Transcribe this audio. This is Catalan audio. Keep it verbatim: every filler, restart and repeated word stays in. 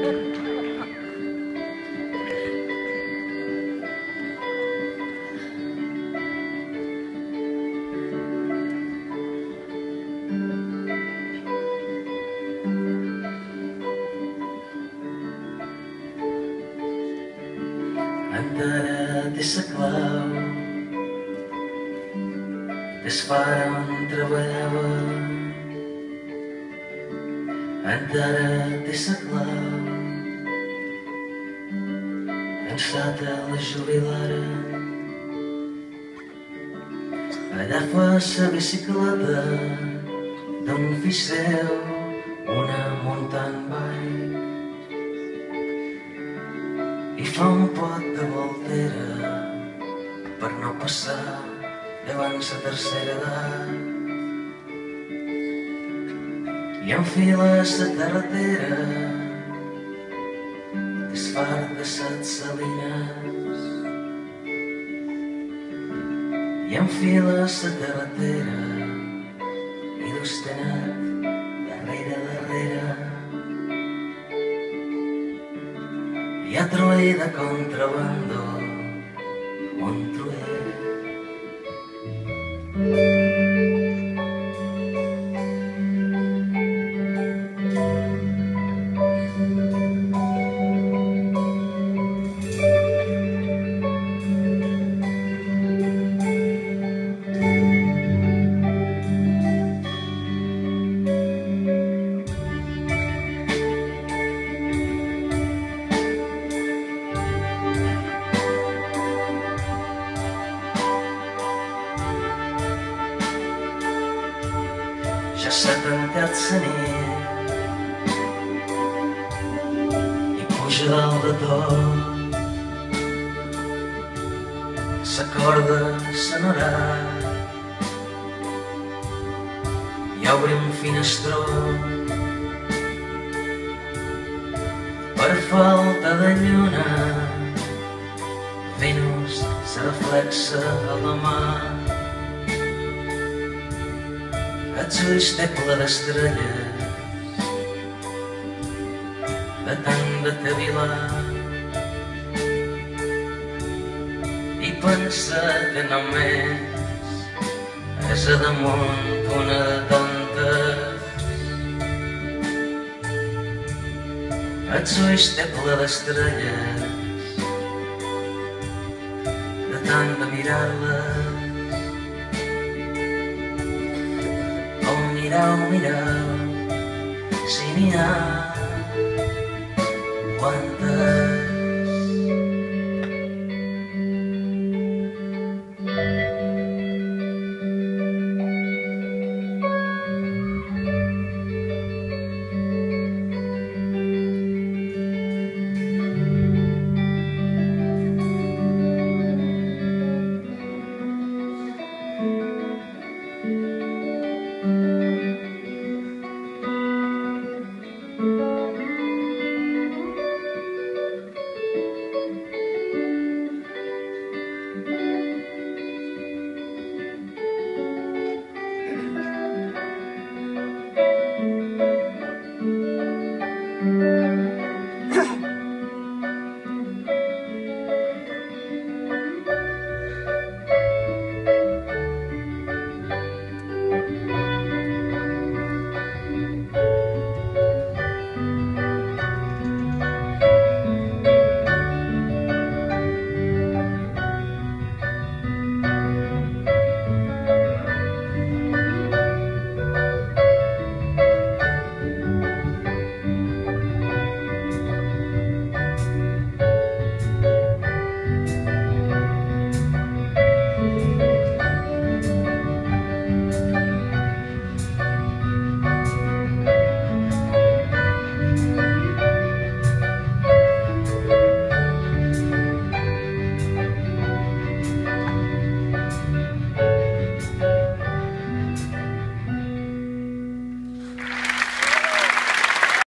Encara té sa clau des fara on treballava. Encara té sa clau cansada la jubilara. Allà fa sa bicicleta d'un fill seu una mountain bike i fa un pot de voltera per no passar davant sa tercera edat i enfila sa carretera desfart de set salines i enfila sa carretera i l'ostenat darrere darrere. Hi ha trull de contrabando, un trull. Ja s'ha tancat sa nit i puja dalt de tot. Sa corda sonarà i obre un finestró. Per falta de lluna Venus se reflexa a la mà. Els ulls té ple d'estrelles de tant de cavilar i pensa que només és a damunt una de tantes. Els ulls té ple d'estrelles de tant de mirar-les. Mirau, mirau, si n'hi ha quantes